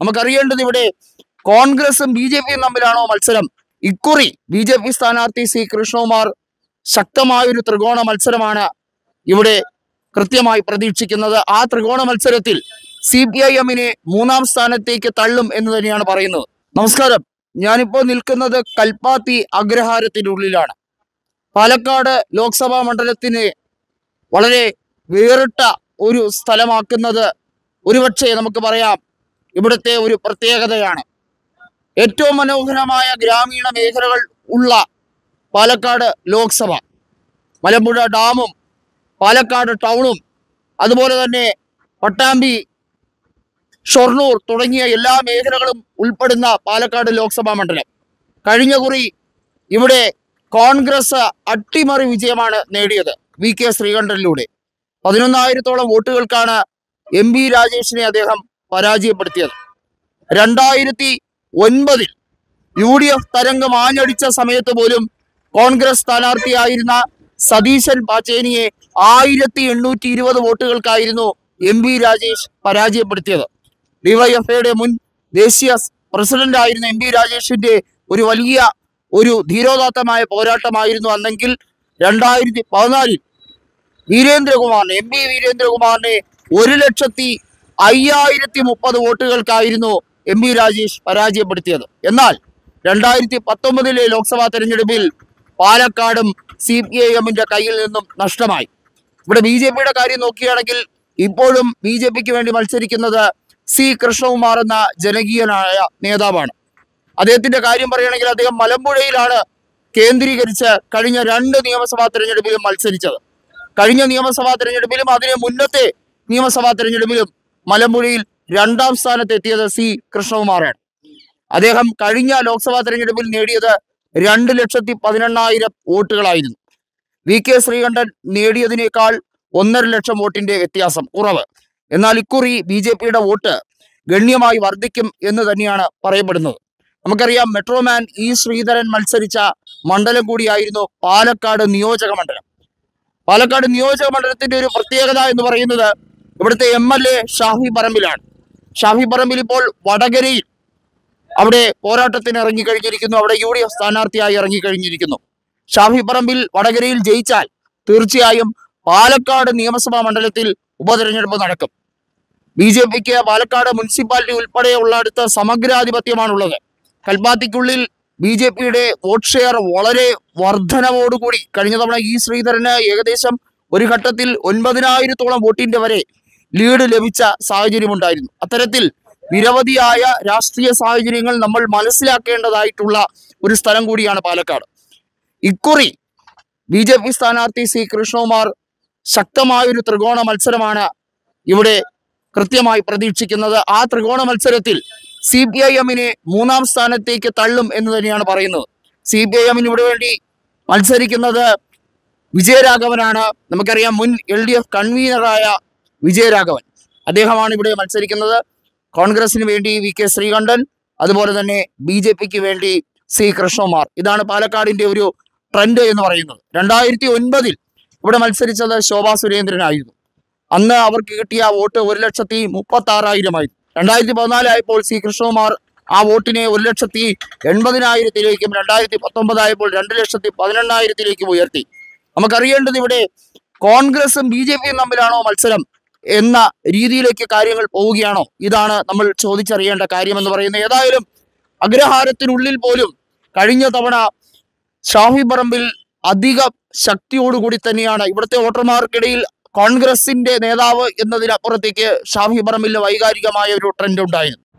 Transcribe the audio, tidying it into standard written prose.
നമുക്കറിയേണ്ടത് ഇവിടെ കോൺഗ്രസും B J പിയും തമ്മിലാണോ മത്സരം? ഇക്കുറി ബി ജെ പി സ്ഥാനാർത്ഥി സി കൃഷ്ണകുമാർ ശക്തമായൊരു ത്രികോണ മത്സരമാണ് ഇവിടെ കൃത്യമായി പ്രതീക്ഷിക്കുന്നത്. ആ ത്രികോണ മത്സരത്തിൽ CPIM-നെ 3-ാം സ്ഥാനത്തേക്ക് തള്ളും എന്ന് തന്നെയാണ് പറയുന്നത്. നമസ്കാരം, ഞാനിപ്പോൾ നിൽക്കുന്നത് കൽപ്പാത്തി അഗ്രഹാരത്തിന്റെ ഉള്ളിലാണ്. പാലക്കാട് ലോക്സഭാ മണ്ഡലത്തിന് വളരെ വേറിട്ട ഒരു സ്ഥലമാക്കുന്നത് ഒരുപക്ഷെ നമുക്ക് പറയാം ഇവിടുത്തെ ഒരു പ്രത്യേകതയാണ്. ഏറ്റവും മനോഹരമായ ഗ്രാമീണ മേഖലകൾ ഉള്ള പാലക്കാട് ലോക്സഭ, മലമ്പുഴ ഡാമും പാലക്കാട് ടൗണും അതുപോലെ തന്നെ പട്ടാമ്പി, ഷൊർണൂർ തുടങ്ങിയ എല്ലാ മേഖലകളും ഉൾപ്പെടുന്ന പാലക്കാട് ലോക്സഭാ മണ്ഡലം. കഴിഞ്ഞ കുറി ഇവിടെ കോൺഗ്രസ് അട്ടിമറി വിജയമാണ് നേടിയത് VK ശ്രീകണ്ഠനിലൂടെ. 11,000-ഓളം വോട്ടുകൾക്കാണ് MP രാജേഷിനെ അദ്ദേഹം പരാജയപ്പെടുത്തിയത്. 2009 UDF തരംഗം ആഞ്ഞടിച്ച സമയത്ത് പോലും കോൺഗ്രസ് സ്ഥാനാർത്ഥിയായിരുന്ന സതീശൻ പാച്ചേനിയെ 1820 വോട്ടുകൾക്കായിരുന്നു MP രാജേഷ് പരാജയപ്പെടുത്തിയത്. DYFIയുടെ മുൻ ദേശീയ പ്രസിഡന്റ് ആയിരുന്ന MP രാജേഷിന്റെ ഒരു വലിയ ധീരോദാത്തമായ പോരാട്ടമായിരുന്നു അന്നെങ്കിൽ 2014 വീരേന്ദ്രകുമാറിനെ MP വീരേന്ദ്രകുമാറിനെ 1,05,030 വോട്ടുകൾക്കായിരുന്നു MP രാജേഷ് പരാജയപ്പെടുത്തിയത്. എന്നാൽ 2019 ലോക്സഭാ തെരഞ്ഞെടുപ്പിൽ പാലക്കാടും CPIM-ന്റെ കയ്യിൽ നിന്നും നഷ്ടമായി. ഇവിടെ BJPയുടെ കാര്യം നോക്കുകയാണെങ്കിൽ ഇപ്പോഴും BJPക്ക് വേണ്ടി മത്സരിക്കുന്നത് സി കൃഷ്ണകുമാർ എന്ന ജനകീയനായ നേതാവാണ്. അദ്ദേഹത്തിന്റെ കാര്യം പറയുകയാണെങ്കിൽ അദ്ദേഹം മലമ്പുഴയിലാണ് കേന്ദ്രീകരിച്ച് കഴിഞ്ഞ 2 നിയമസഭാ തെരഞ്ഞെടുപ്പിലും മത്സരിച്ചത്. കഴിഞ്ഞ നിയമസഭാ തെരഞ്ഞെടുപ്പിലും അതിന് മുന്നത്തെ നിയമസഭാ തെരഞ്ഞെടുപ്പിലും മലമ്പുഴയിൽ 2-ാം സ്ഥാനത്ത് എത്തിയത് സി കൃഷ്ണകുമാറാണ്. അദ്ദേഹം കഴിഞ്ഞ ലോക്സഭാ തെരഞ്ഞെടുപ്പിൽ നേടിയത് 2,18,000 വോട്ടുകളായിരുന്നു. VK ശ്രീകണ്ഠൻ നേടിയതിനേക്കാൾ 1.5 ലക്ഷം വോട്ടിന്റെ വ്യത്യാസം കുറവ്. എന്നാൽ ഇക്കുറി BJPയുടെ വോട്ട് ഗണ്യമായി വർദ്ധിക്കും എന്ന് തന്നെയാണ് പറയപ്പെടുന്നത്. നമുക്കറിയാം, മെട്രോമാൻ E ശ്രീധരൻ മത്സരിച്ച മണ്ഡലം കൂടിയായിരുന്നു പാലക്കാട് നിയോജക മണ്ഡലം. പാലക്കാട് നിയോജക മണ്ഡലത്തിന്റെ ഒരു പ്രത്യേകത എന്ന് പറയുന്നത് ഇവിടുത്തെ MLA ഷാഫി പറമ്പിലാണ്. ഷാഫി പറമ്പിൽ ഇപ്പോൾ വടകരയിൽ അവിടെ പോരാട്ടത്തിന് ഇറങ്ങിക്കഴിഞ്ഞിരിക്കുന്നു. അവിടെ UDF സ്ഥാനാർത്ഥിയായി ഇറങ്ങിക്കഴിഞ്ഞിരിക്കുന്നു. ഷാഫി പറമ്പിൽ വടകരയിൽ ജയിച്ചാൽ തീർച്ചയായും പാലക്കാട് നിയമസഭാ മണ്ഡലത്തിൽ ഉപതെരഞ്ഞെടുപ്പ് നടക്കും. BJPക്ക് പാലക്കാട് മുനിസിപ്പാലിറ്റി ഉൾപ്പെടെയുള്ള അടുത്ത സമഗ്രാധിപത്യമാണുള്ളത്. കൽപ്പാത്തിക്കുള്ളിൽ BJPയുടെ വോട്ട് ഷെയർ വളരെ വർധനവോടുകൂടി കഴിഞ്ഞ തവണ E ശ്രീധരന് ഏകദേശം ഒരു ഘട്ടത്തിൽ 9,000-ഓളം വോട്ടിന്റെ വരെ ലീഡ് ലഭിച്ച സാഹചര്യമുണ്ടായിരുന്നു. അത്തരത്തിൽ നിരവധിയായ രാഷ്ട്രീയ സാഹചര്യങ്ങൾ നമ്മൾ മനസ്സിലാക്കേണ്ടതായിട്ടുള്ള ഒരു സ്ഥലം കൂടിയാണ് പാലക്കാട്. ഇക്കുറി BJP സ്ഥാനാർത്ഥി സി കൃഷ്ണകുമാർ ശക്തമായൊരു ത്രികോണ മത്സരമാണ് ഇവിടെ കൃത്യമായി പ്രതീക്ഷിക്കുന്നത്. ആ ത്രികോണ മത്സരത്തിൽ CPIM-നെ 3-ാം സ്ഥാനത്തേക്ക് തള്ളും എന്ന് തന്നെയാണ് പറയുന്നത്. CPIM-ന് ഇവിടെ വേണ്ടി മത്സരിക്കുന്നത് വിജയരാഘവനാണ്. നമുക്കറിയാം, മുൻ LDF കൺവീനറായ വിജയരാഘവൻ അദ്ദേഹമാണ് ഇവിടെ മത്സരിക്കുന്നത്. കോൺഗ്രസിന് വേണ്ടി VK ശ്രീകണ്ഠൻ, അതുപോലെ തന്നെ BJPക്ക് വേണ്ടി സി കൃഷ്ണകുമാർ. ഇതാണ് പാലക്കാടിന്റെ ഒരു ട്രെൻഡ് എന്ന് പറയുന്നത്. 2009 ഇവിടെ മത്സരിച്ചത് ശോഭാ സുരേന്ദ്രനായിരുന്നു. അന്ന് അവർക്ക് കിട്ടിയ വോട്ട് 1,36,000 ആയിരുന്നു. 2014 ആയപ്പോൾ സി കൃഷ്ണകുമാർ ആ വോട്ടിനെ 1,80,000-ലേക്കും 2019 ആയപ്പോൾ 2,18,000-ലേക്കും ഉയർത്തി. നമുക്കറിയേണ്ടത് ഇവിടെ കോൺഗ്രസും BJPയും തമ്മിലാണോ മത്സരം എന്ന രീതിയിലേക്ക് കാര്യങ്ങൾ പോവുകയാണോ? ഇതാണ് നമ്മൾ ചോദിച്ചറിയേണ്ട കാര്യം എന്ന് പറയുന്നത്. ഏതായാലും അഗ്രഹാരത്തിനുള്ളിൽ പോലും കഴിഞ്ഞ തവണ ഷാഫി പറമ്പിൽ അധിക ശക്തിയോടുകൂടി തന്നെയാണ് ഇവിടുത്തെ വോട്ടർമാർക്കിടയിൽ കോൺഗ്രസിന്റെ നേതാവ് എന്നതിനപ്പുറത്തേക്ക് ഷാഫി പറമ്പിലിന് വൈകാരികമായ ഒരു ട്രെൻഡ് ഉണ്ടായിരുന്നു.